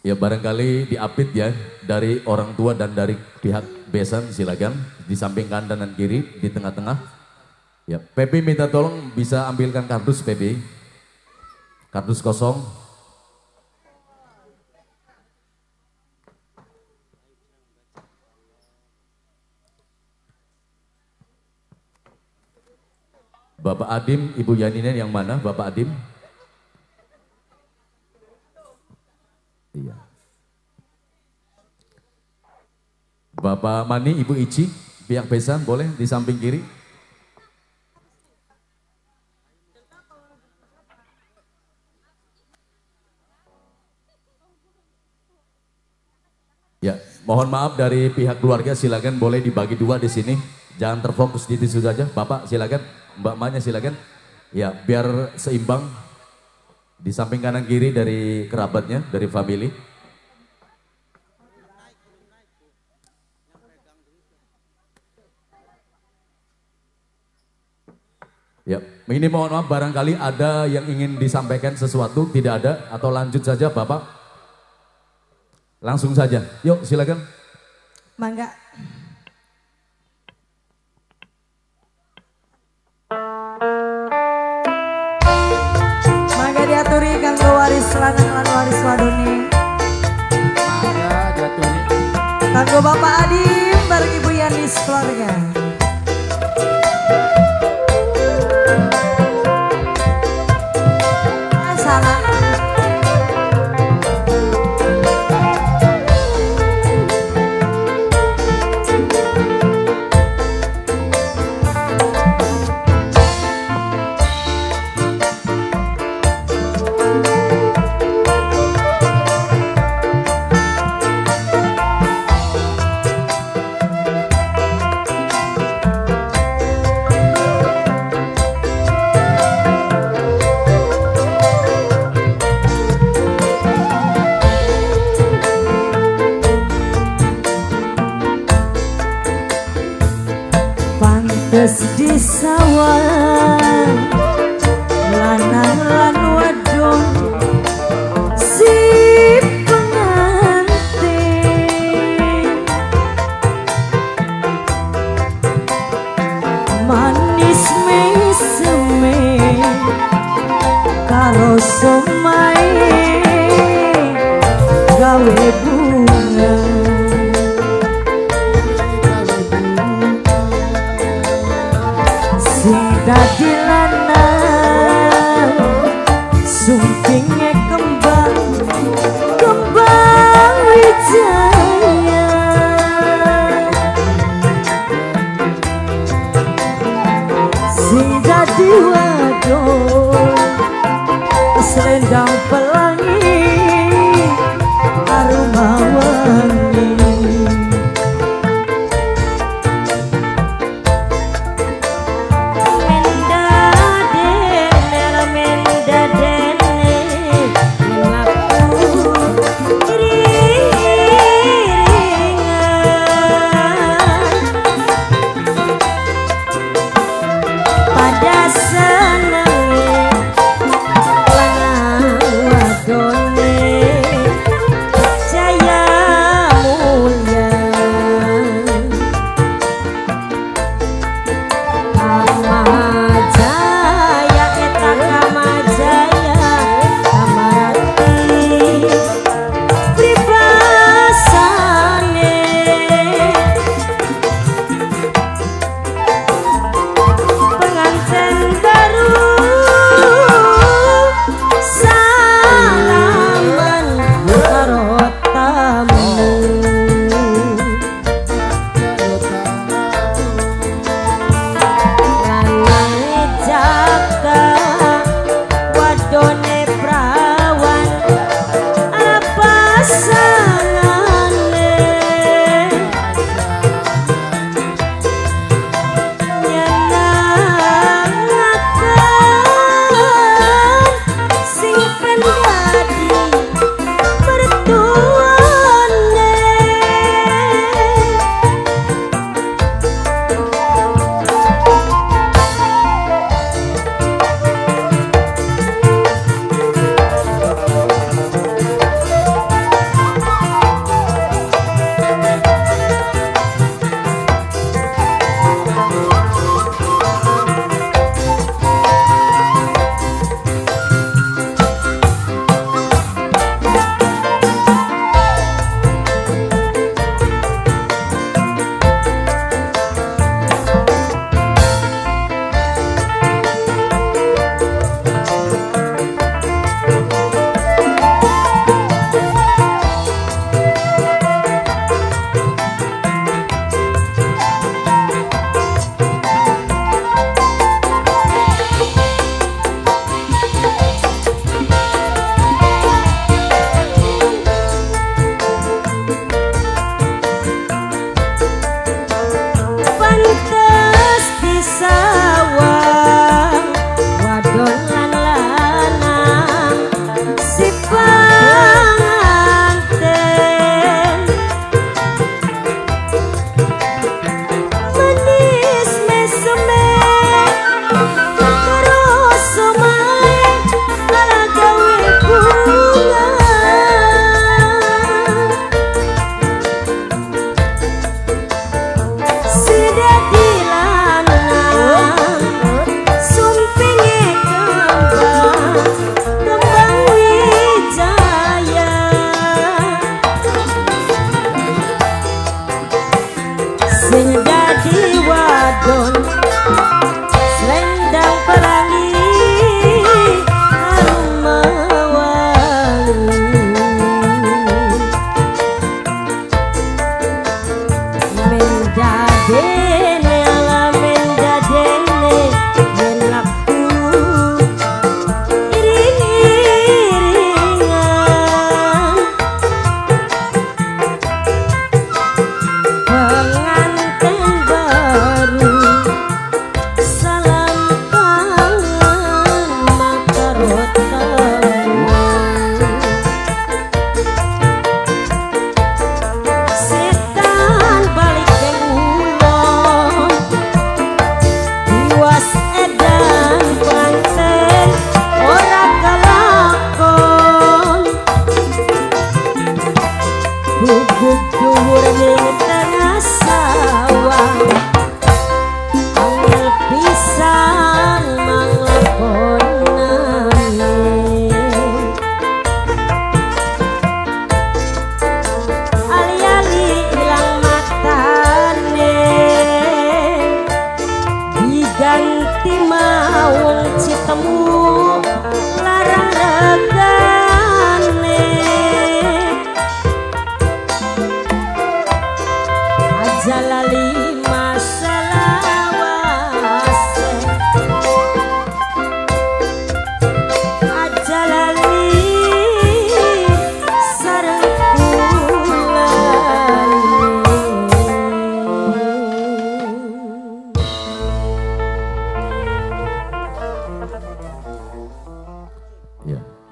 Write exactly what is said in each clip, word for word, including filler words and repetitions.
Ya barangkali diapit ya dari orang tua dan dari pihak besan, silakan di samping kanan dan kiri, di tengah-tengah. Ya, P B minta tolong bisa ambilkan kardus P B. Kardus kosong. Bapak Adim, Ibu Yaninen yang mana? Bapak Adim? Iya. Bapak Mani, Ibu Ici, pihak besan boleh di samping kiri. Ya, mohon maaf dari pihak keluarga, silakan boleh dibagi dua di sini. Jangan terfokus di tisu saja. Bapak silakan, Mbak Manya silakan. Ya, biar seimbang. Di samping kanan kiri dari kerabatnya, dari family. Ya, ini mohon maaf barangkali ada yang ingin disampaikan sesuatu, tidak ada, atau lanjut saja Bapak. Langsung saja, yuk silakan. Mangga. Mangga diaturi kanggo waris lanang lan waris wadone. Mangga diaturi. Kanggo Bapak Adim bareng Ibu Yanis keluarga. Pantes di sawah lanang lan wadon si pengantin manis meseme karo somai gawe bunga. Dadi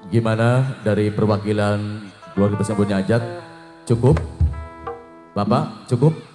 Gimana dari perwakilan keluarga besar Bunyajat? Cukup? Bapak, cukup?